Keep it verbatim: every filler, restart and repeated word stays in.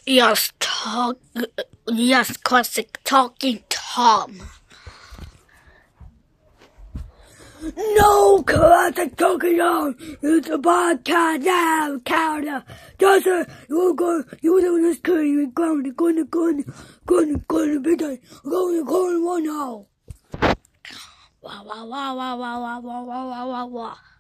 Yes, talk. Yes, classic talking Tom. No classic talking Tom. It's a podcast now, counter. Just a you're going. You're doing this kid. You're going to going to going to going to going to be done. Going to going one now. Wow! Wow! Wow! Wow! Wow! Wow! Wow! Wow! Wow! Wow!